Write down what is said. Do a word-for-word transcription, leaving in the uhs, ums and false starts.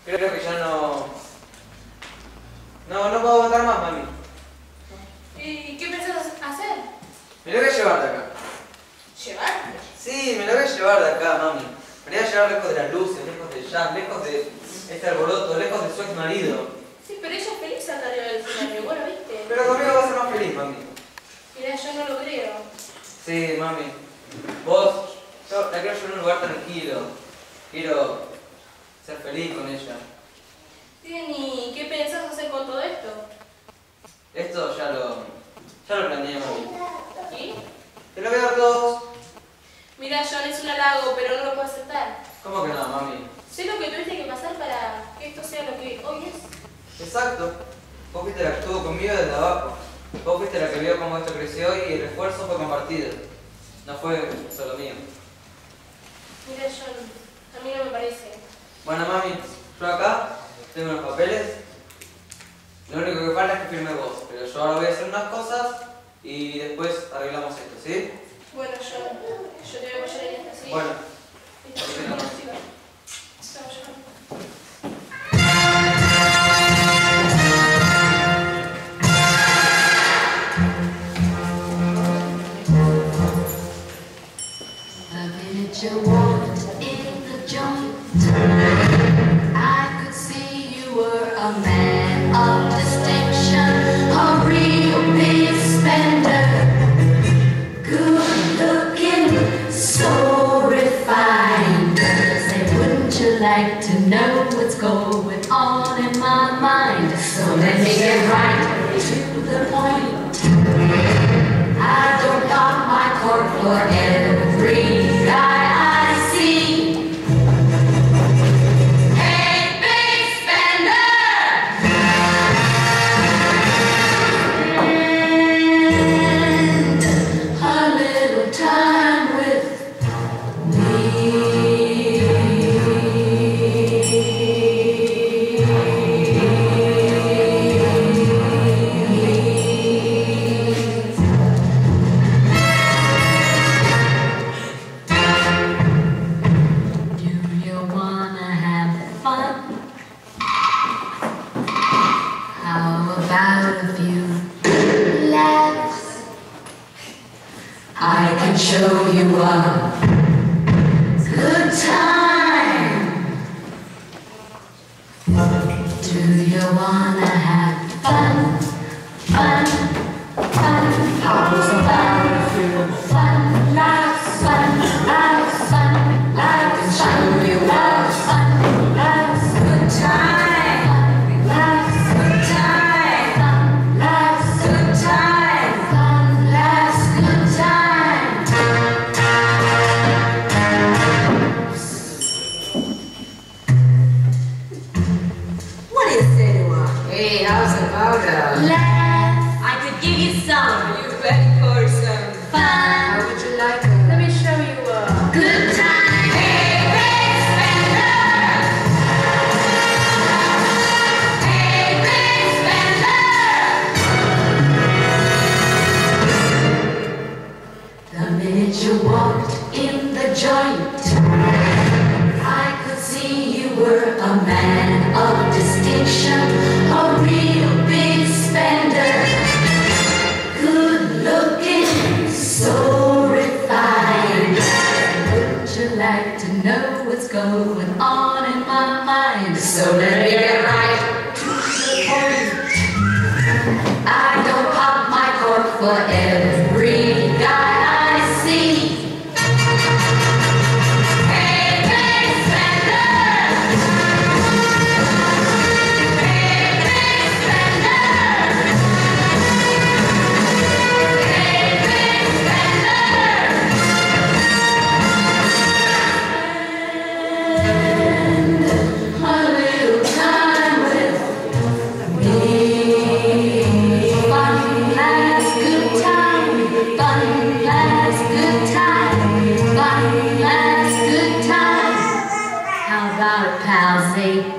Creo que ya no... No, no puedo aguantar más, mami. ¿Y qué pensás hacer? Me lo voy a llevar de acá. ¿Llevarte? Sí, me lo voy a llevar de acá, mami. Me lo voy a llevar lejos de las luces, lejos de Jam, lejos de este alboroto, lejos de su ex marido. Sí, pero ella es feliz acá arriba del escenario, ¿vos lo viste? Pero conmigo va a ser más feliz, mami. Mirá, yo no lo creo. Sí, mami. Vos, yo la quiero llevar a un lugar tranquilo. Quiero ser feliz con ella. Bien, ¿y qué pensás hacer con todo esto? Esto ya lo... ya lo planeé, mami. ¿Y? Te lo voy a dar todos. Mirá, John, es un halago, pero no lo puedo aceptar. ¿Cómo que no, mami? Sé lo que tuviste que pasar para que esto sea lo que hoy es. Exacto. Vos fuiste la que estuvo conmigo desde abajo. Vos fuiste la que vio cómo esto creció y el esfuerzo fue compartido. No fue solo mío. Mira, John, a mí no me parece. Bueno, mami, yo acá tengo los papeles. Lo único que falta es que firme vos. Pero yo ahora voy a hacer unas cosas y después arreglamos esto, ¿sí? Bueno, John, yo te voy a apoyar en esta, ¿sí? Bueno. ¿Listo? Sí, Vamos, no. sí, va. Vamos, John. The minute you walked in the joint, I could see you were a man of distinction, a real big spender, good looking, so refined. Say, wouldn't you like to know what's going on in my mind? So let me get right to the point. I don't pop my cork for every guy I see. Hey, big spender! And a little time with I can show you a good time. Do you wanna have fun? Fun, fun. How's about a few fun? Like fun, like fun, like I can show you a fun, like good time, like good time, like good time, fun, like good time. What do you say to her? Hey, how's about a Laugh, I could give you some. You bet for some. fun, How would you like her? Let me show you a... good time. Hey, big spender! Hey, big spender! The minute you walked in the joint, I could see you were a man of distinction, a real big spender. Good looking, so refined. Wouldn't you like to know what's going on in my mind? So let me get right to the point. I don't pop my cork for every guy I see. Hey, big spender! Hey, big spender! Hey, big spender! And a little time with me. Fun, last good time. Fun, last good time. Fun, last good time. How about it, palsy?